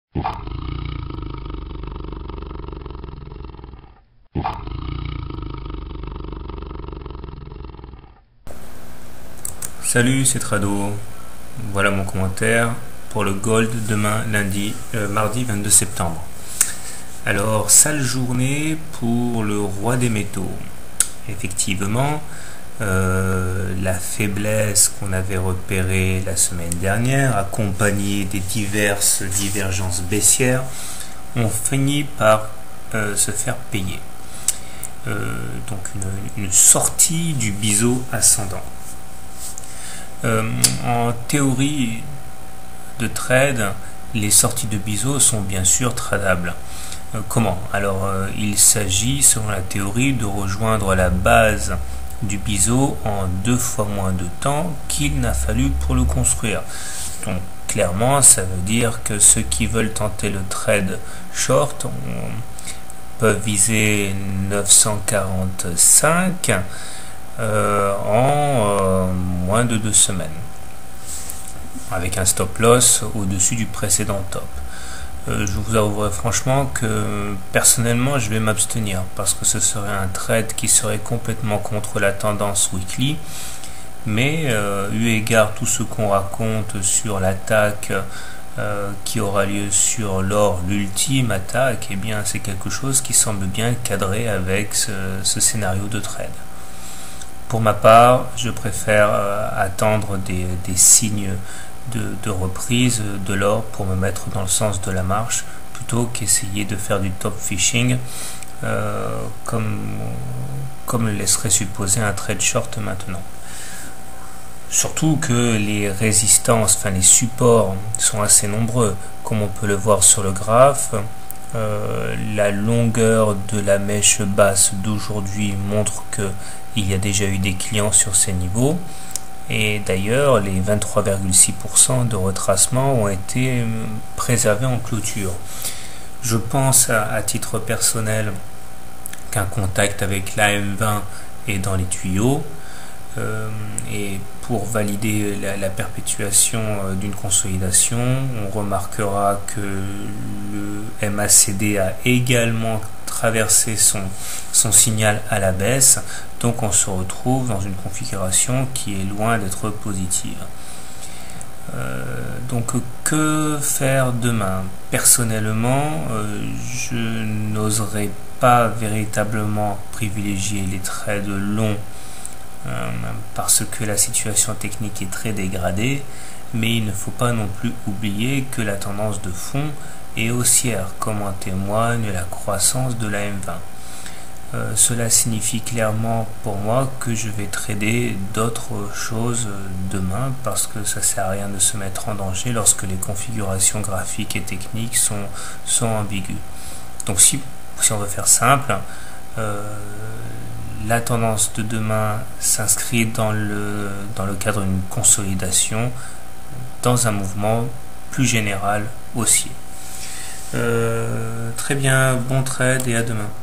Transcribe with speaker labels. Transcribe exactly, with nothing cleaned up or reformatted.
Speaker 1: Salut, c'est Trado. Voilà mon commentaire pour le Gold demain lundi, euh, mardi vingt-deux septembre. Alors, sale journée pour le roi des métaux. Effectivement, euh, la faiblesse qu'on avait repérée la semaine dernière, accompagnée des diverses divergences baissières, ont fini par euh, se faire payer. Euh, donc une, une sortie du biseau ascendant. Euh, en théorie de trade, les sorties de biseau sont bien sûr tradables. Euh, comment? Alors, euh, il s'agit, selon la théorie, de rejoindre la base du biseau en deux fois moins de temps qu'il n'a fallu pour le construire. Donc, clairement, ça veut dire que ceux qui veulent tenter le trade short on, peuvent viser neuf cent quarante-cinq euh, en euh, moins de deux semaines, avec un stop loss au-dessus du précédent top. Euh, je vous avouerai franchement que personnellement je vais m'abstenir parce que ce serait un trade qui serait complètement contre la tendance weekly, mais euh, eu égard tout ce qu'on raconte sur l'attaque euh, qui aura lieu sur l'or, l'ultime attaque, et eh bien c'est quelque chose qui semble bien cadrer avec ce, ce scénario de trade. Pour ma part, je préfère euh, attendre des, des signes de, de reprise de l'or pour me mettre dans le sens de la marche, plutôt qu'essayer de faire du top fishing euh, comme, comme le laisserait supposer un trade short maintenant. Surtout que les résistances, enfin les supports sont assez nombreux, comme on peut le voir sur le graphe. Euh, la longueur de la mèche basse d'aujourd'hui montre que il y a déjà eu des clients sur ces niveaux, et d'ailleurs les vingt-trois virgule six pour cent de retracement ont été préservés en clôture. Je pense à, à titre personnel qu'un contact avec l'A M vingt est dans les tuyaux, euh, et pour valider la, la perpétuation euh, d'une consolidation, on remarquera que le M A C D a également traversé son, son signal à la baisse, donc on se retrouve dans une configuration qui est loin d'être positive. Euh, donc que faire demain? Personnellement, euh, je n'oserais pas véritablement privilégier les trades longs euh, parce que la situation technique est très dégradée, mais il ne faut pas non plus oublier que la tendance de fond est haussière, comme en témoigne la croissance de la M vingt. Euh, cela signifie clairement pour moi que je vais trader d'autres choses demain, parce que ça sert à rien de se mettre en danger lorsque les configurations graphiques et techniques sont, sont ambiguës. Donc si, si on veut faire simple, euh, la tendance de demain s'inscrit dans le, dans le cadre d'une consolidation dans un mouvement plus général haussier. Euh, très bien, bon trade et à demain.